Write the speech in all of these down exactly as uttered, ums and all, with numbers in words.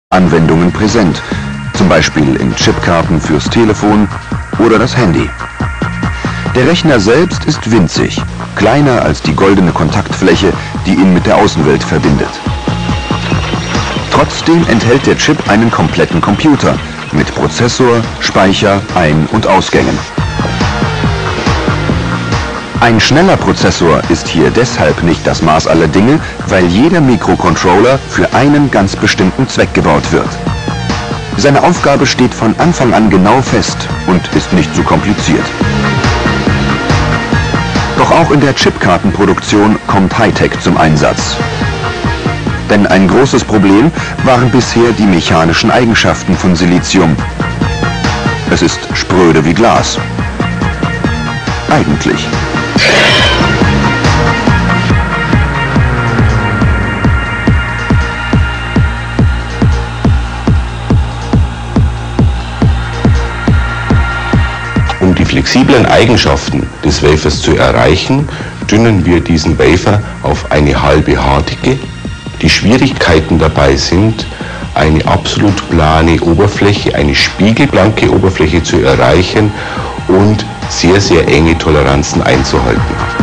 Anwendungen präsent, zum Beispiel in Chipkarten fürs Telefon oder das Handy. Der Rechner selbst ist winzig, kleiner als die goldene Kontaktfläche, die ihn mit der Außenwelt verbindet. Trotzdem enthält der Chip einen kompletten Computer mit Prozessor, Speicher, Ein- und Ausgängen. Ein schneller Prozessor ist hier deshalb nicht das Maß aller Dinge, weil jeder Mikrocontroller für einen ganz bestimmten Zweck gebaut wird. Seine Aufgabe steht von Anfang an genau fest und ist nicht zu kompliziert. Doch auch in der Chipkartenproduktion kommt Hightech zum Einsatz. Denn ein großes Problem waren bisher die mechanischen Eigenschaften von Silizium. Es ist spröde wie Glas. Eigentlich. Um die flexiblen Eigenschaften des Wafers zu erreichen, dünnen wir diesen Wafer auf eine halbe Hardicke. Die Schwierigkeiten dabei sind, eine absolut plane Oberfläche, eine spiegelblanke Oberfläche zu erreichen und sehr, sehr enge Toleranzen einzuhalten.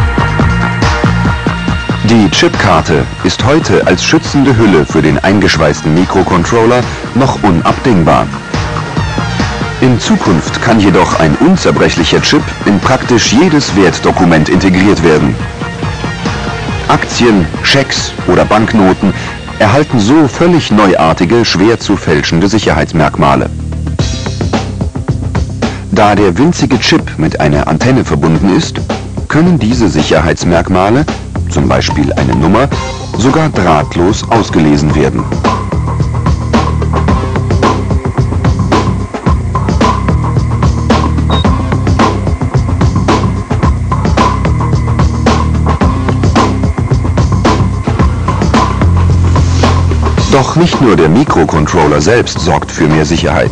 Die Chipkarte ist heute als schützende Hülle für den eingeschweißten Mikrocontroller noch unabdingbar. In Zukunft kann jedoch ein unzerbrechlicher Chip in praktisch jedes Wertdokument integriert werden. Aktien, Schecks oder Banknoten erhalten so völlig neuartige, schwer zu fälschende Sicherheitsmerkmale. Da der winzige Chip mit einer Antenne verbunden ist, können diese Sicherheitsmerkmale, zum Beispiel eine Nummer, sogar drahtlos ausgelesen werden. Doch nicht nur der Mikrocontroller selbst sorgt für mehr Sicherheit.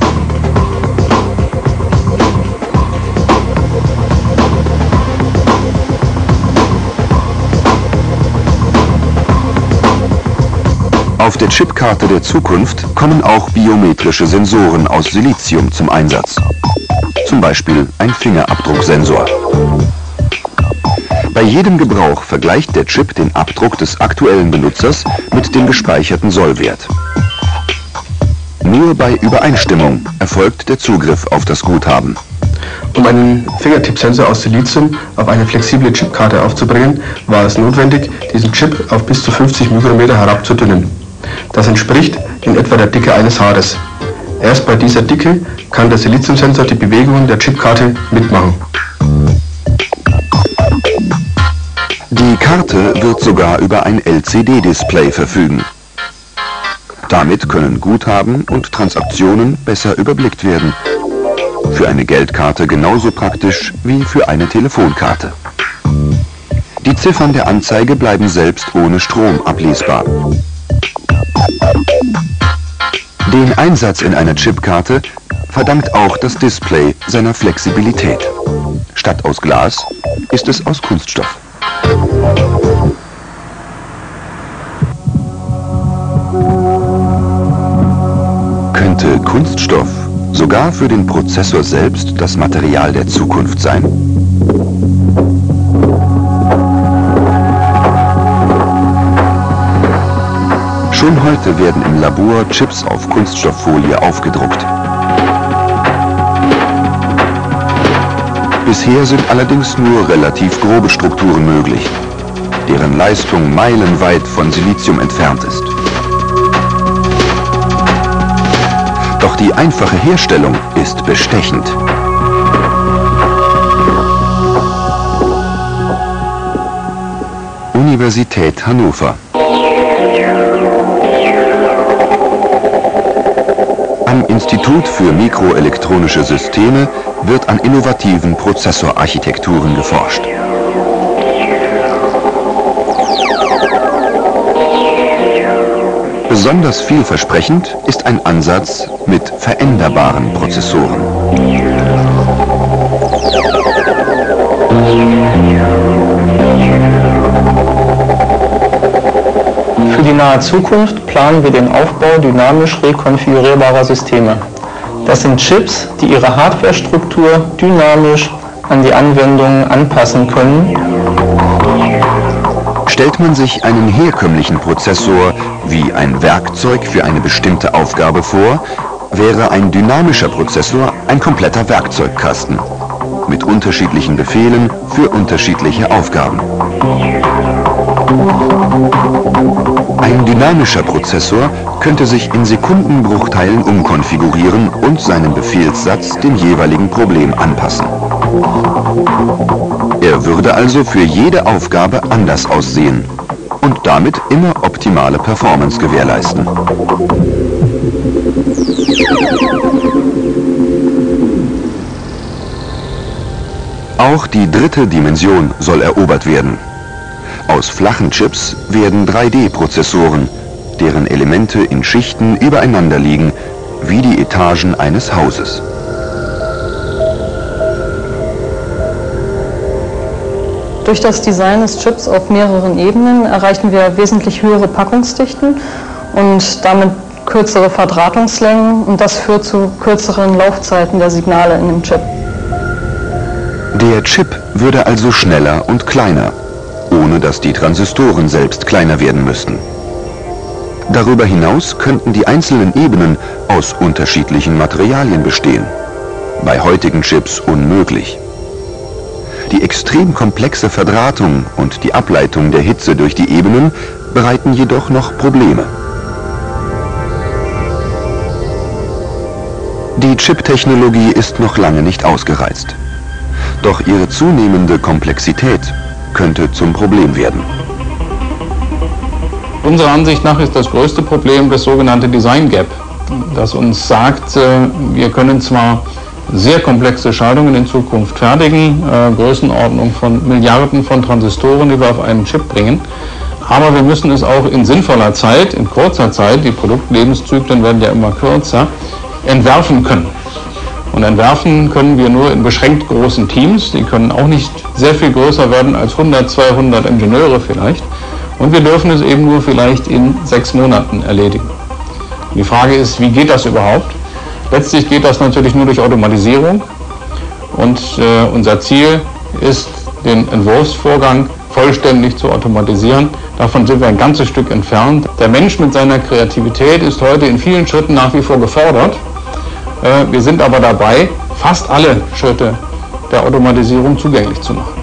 Auf der Chipkarte der Zukunft kommen auch biometrische Sensoren aus Silizium zum Einsatz. Zum Beispiel ein Fingerabdrucksensor. Bei jedem Gebrauch vergleicht der Chip den Abdruck des aktuellen Benutzers mit dem gespeicherten Sollwert. Nur bei Übereinstimmung erfolgt der Zugriff auf das Guthaben. Um einen Fingertippsensor aus Silizium auf eine flexible Chipkarte aufzubringen, war es notwendig, diesen Chip auf bis zu fünfzig Mikrometer herabzudünnen. Das entspricht in etwa der Dicke eines Haares. Erst bei dieser Dicke kann der Siliziumsensor die Bewegungen der Chipkarte mitmachen. Die Karte wird sogar über ein L C D-Display verfügen. Damit können Guthaben und Transaktionen besser überblickt werden. Für eine Geldkarte genauso praktisch wie für eine Telefonkarte. Die Ziffern der Anzeige bleiben selbst ohne Strom ablesbar. Den Einsatz in einer Chipkarte verdankt auch das Display seiner Flexibilität. Statt aus Glas ist es aus Kunststoff. Könnte Kunststoff sogar für den Prozessor selbst das Material der Zukunft sein? Schon heute werden im Labor Chips auf Kunststofffolie aufgedruckt. Bisher sind allerdings nur relativ grobe Strukturen möglich, deren Leistung meilenweit von Silizium entfernt ist. Doch die einfache Herstellung ist bestechend. Universität Hannover. Am Institut für mikroelektronische Systeme wird an innovativen Prozessorarchitekturen geforscht. Besonders vielversprechend ist ein Ansatz mit veränderbaren Prozessoren. Für die nahe Zukunft planen wir den Aufbau dynamisch rekonfigurierbarer Systeme. Das sind Chips, die ihre Hardwarestruktur dynamisch an die Anwendungen anpassen können. Stellt man sich einen herkömmlichen Prozessor wie ein Werkzeug für eine bestimmte Aufgabe vor, wäre ein dynamischer Prozessor ein kompletter Werkzeugkasten mit unterschiedlichen Befehlen für unterschiedliche Aufgaben. Ein dynamischer Prozessor könnte sich in Sekundenbruchteilen umkonfigurieren und seinen Befehlssatz dem jeweiligen Problem anpassen. Er würde also für jede Aufgabe anders aussehen und damit immer optimale Performance gewährleisten. Auch die dritte Dimension soll erobert werden. Aus flachen Chips werden drei D Prozessoren, deren Elemente in Schichten übereinander liegen, wie die Etagen eines Hauses. Durch das Design des Chips auf mehreren Ebenen erreichen wir wesentlich höhere Packungsdichten und damit kürzere Verdrahtungslängen, und das führt zu kürzeren Laufzeiten der Signale in dem Chip. Der Chip würde also schneller und kleiner, ohne dass die Transistoren selbst kleiner werden müssten. Darüber hinaus könnten die einzelnen Ebenen aus unterschiedlichen Materialien bestehen. Bei heutigen Chips unmöglich. Die extrem komplexe Verdrahtung und die Ableitung der Hitze durch die Ebenen bereiten jedoch noch Probleme. Die Chip-Technologie ist noch lange nicht ausgereizt. Doch ihre zunehmende Komplexität könnte zum Problem werden. Unserer Ansicht nach ist das größte Problem das sogenannte Design Gap, das uns sagt, wir können zwar sehr komplexe Schaltungen in Zukunft fertigen, äh, Größenordnung von Milliarden von Transistoren, die wir auf einen Chip bringen, aber wir müssen es auch in sinnvoller Zeit, in kurzer Zeit, die Produktlebenszyklen werden ja immer kürzer, entwerfen können. Und entwerfen können wir nur in beschränkt großen Teams, die können auch nicht sehr viel größer werden als hundert, zweihundert Ingenieure vielleicht. Und wir dürfen es eben nur vielleicht in sechs Monaten erledigen. Die Frage ist, wie geht das überhaupt? Letztlich geht das natürlich nur durch Automatisierung und äh, unser Ziel ist, den Entwurfsvorgang vollständig zu automatisieren. Davon sind wir ein ganzes Stück entfernt. Der Mensch mit seiner Kreativität ist heute in vielen Schritten nach wie vor gefordert. Äh, wir sind aber dabei, fast alle Schritte der Automatisierung zugänglich zu machen.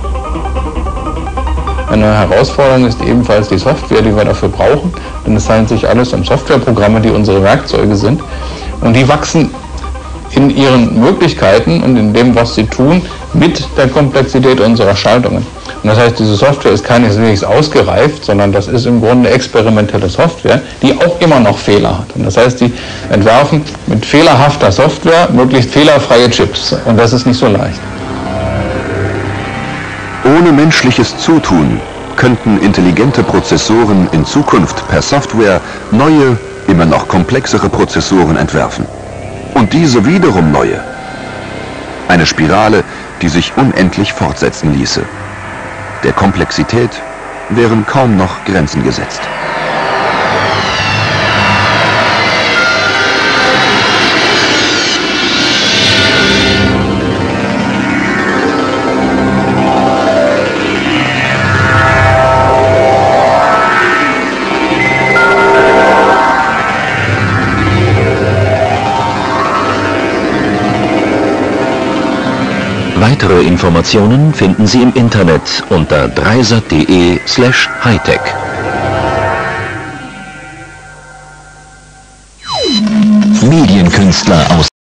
Eine Herausforderung ist ebenfalls die Software, die wir dafür brauchen, denn es handelt sich alles um Softwareprogramme, die unsere Werkzeuge sind. Und die wachsen in ihren Möglichkeiten und in dem, was sie tun, mit der Komplexität unserer Schaltungen. Und das heißt, diese Software ist keineswegs ausgereift, sondern das ist im Grunde experimentelle Software, die auch immer noch Fehler hat. Und das heißt, die entwerfen mit fehlerhafter Software möglichst fehlerfreie Chips. Und das ist nicht so leicht. Ohne menschliches Zutun könnten intelligente Prozessoren in Zukunft per Software neue, immer noch komplexere Prozessoren entwerfen. Und diese wiederum neue. Eine Spirale, die sich unendlich fortsetzen ließe. Der Komplexität wären kaum noch Grenzen gesetzt. Weitere Informationen finden Sie im Internet unter dreisat punkt de slash hightech. Medienkünstler aus